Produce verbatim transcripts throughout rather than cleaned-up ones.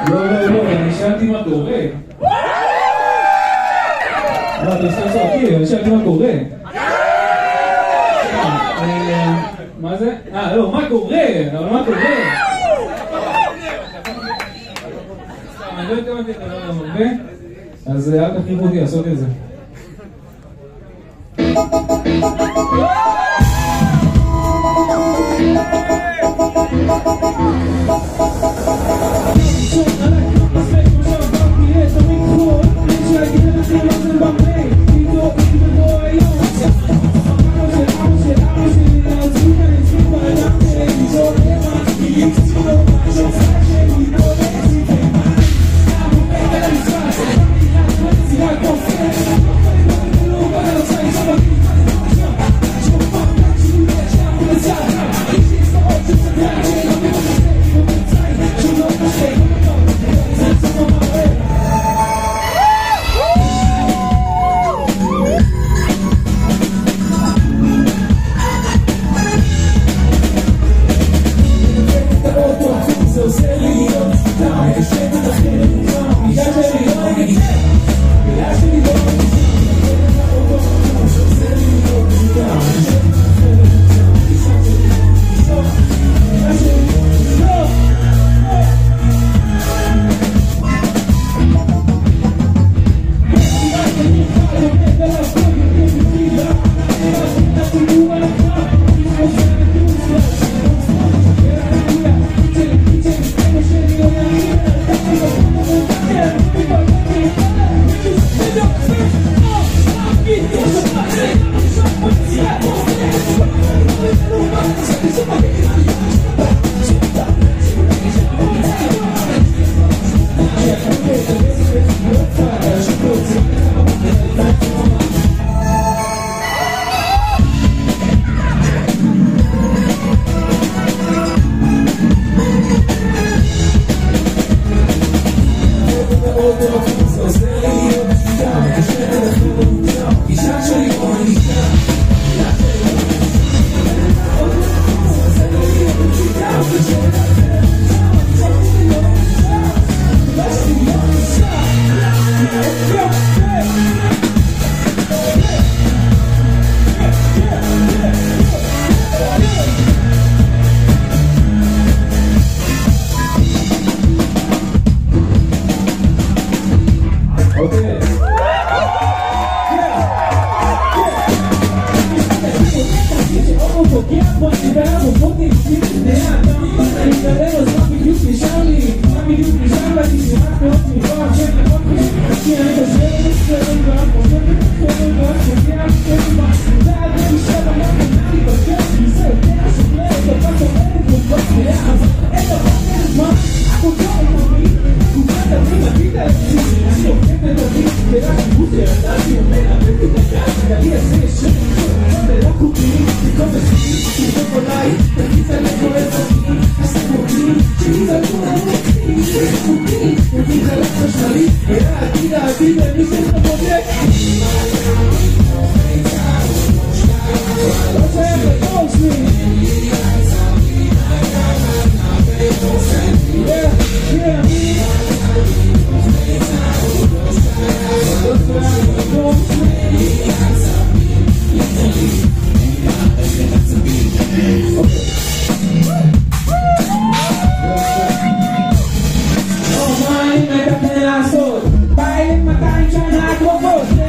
לא, לא, לא, אני שאלתי מה קורה. לא, אתה עושה צועקים, אני שאלתי מה קורה. מה זה? אה, לא, מה קורה? אבל מה קורה? אני לא התכוונתי את הדבר הרבה, אז אל תכריחו אותי לעשות את זה. Baile, matar, enxergar, como você.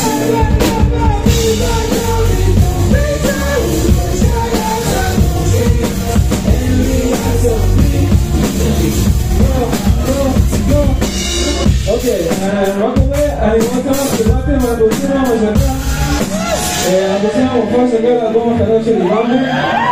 אוקיי, מה קורה? אני מאוד שמח שדיברתם, אנחנו עושים מהמשקה. אנחנו עושים מהמופע שגר לאלבום החדש של איבאמו.